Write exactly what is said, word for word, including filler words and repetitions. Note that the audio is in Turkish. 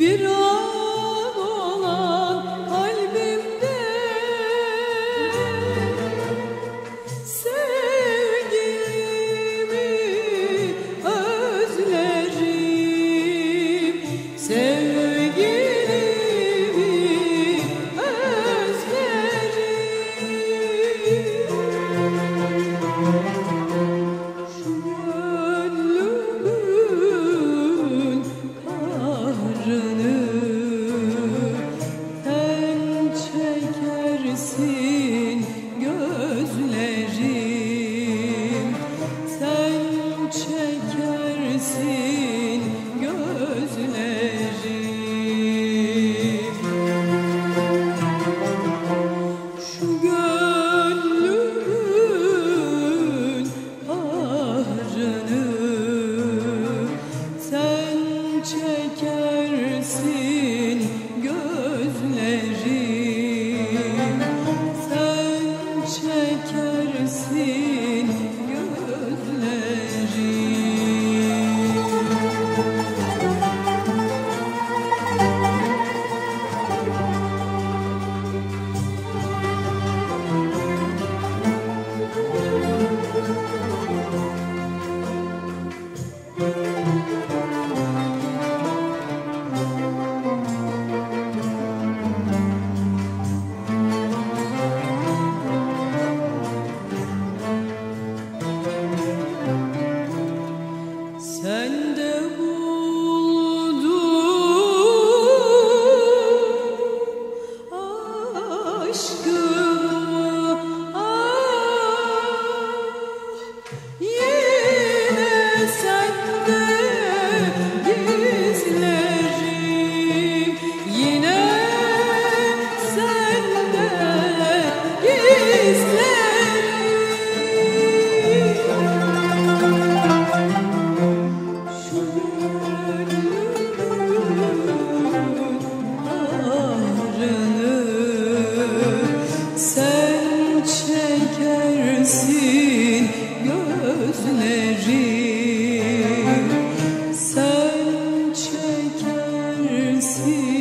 viran olan kalbimde sevgimi özlerim, sevgimi gözlerim, sen çekersin gözlerim. Şu gönlümün kahrını sen çekersin gözlerim, çekersin sen de buldun aşkımı, ah, yine sende gizlerim, yine sende gizlerim. Sen çekersin gözlerim, sen çekersin.